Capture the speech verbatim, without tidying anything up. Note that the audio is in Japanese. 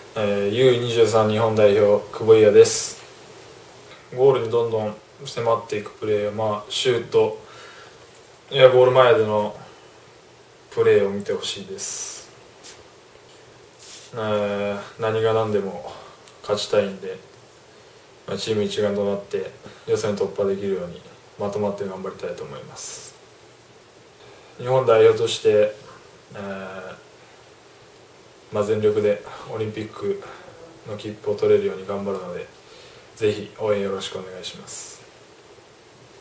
えー、ユーにじゅうさん 日本代表久保井です。ゴールにどんどん迫っていくプレー、まあ、シュートやゴール前でのプレーを見てほしいです。えー、何が何でも勝ちたいんで、まあ、チーム一丸となって予選突破できるようにまとまって頑張りたいと思います。日本代表として、えーまあ、全力でオリンピックの切符を取れるように頑張るので、ぜひ応援よろしくお願いします。